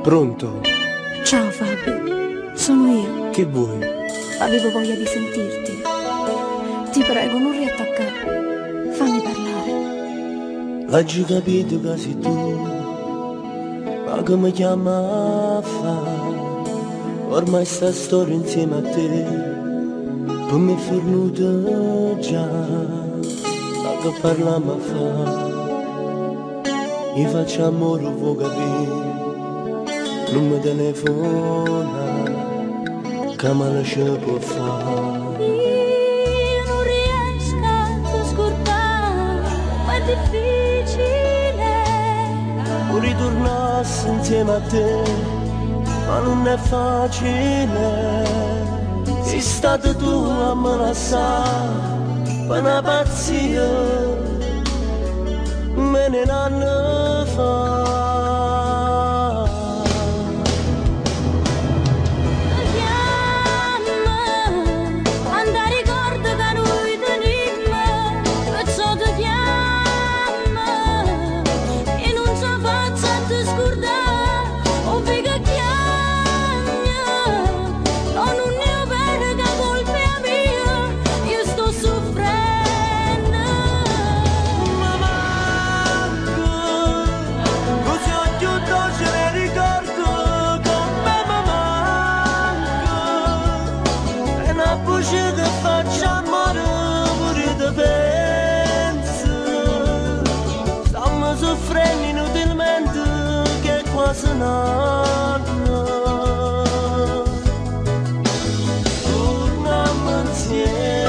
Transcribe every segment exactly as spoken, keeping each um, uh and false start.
Pronto? Ciao Fabio, sono io. Che vuoi? Avevo voglia di sentirti. Ti prego, non riattaccare. Fammi parlare. L'hai già capito che sei tu, ma che mi chiama a fare? Ormai sta storia insieme a te, per me è fornuta già, ma che parliamo a fare? Io faccio amore, vuoi capire? Non mi telefona, che male ci può fare? Io non riesco a scordare, ma è difficile. Vuoi ritornassi insieme a te, ma non è facile. Sei stata tu a me lasciare, per una pazzia, me ne hanno fa. Che facciamo pure te penso, stiamo soffrendo inutilmente che è quasi un anno. Torniamo insieme.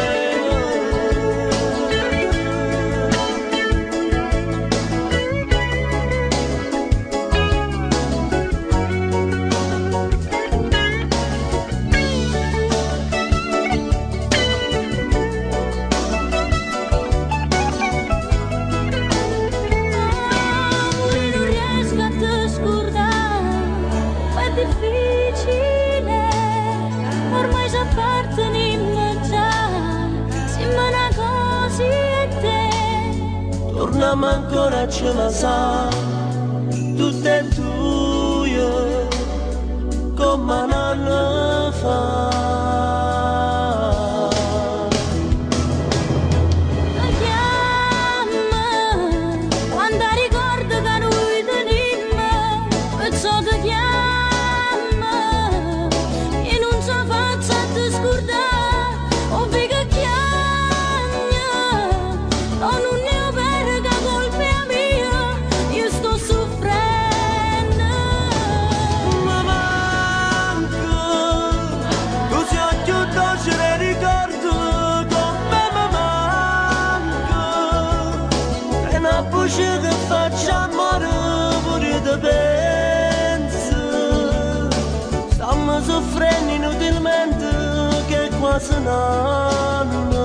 Difficile, ormai ci apparteniamo già, siamo una cosa e te. Torniamo ancora a ce la sa, tutto è tuo, come un anno fa. Che facciamo pure te penso, stiamo soffrendo inutilmente che è quasi un anno.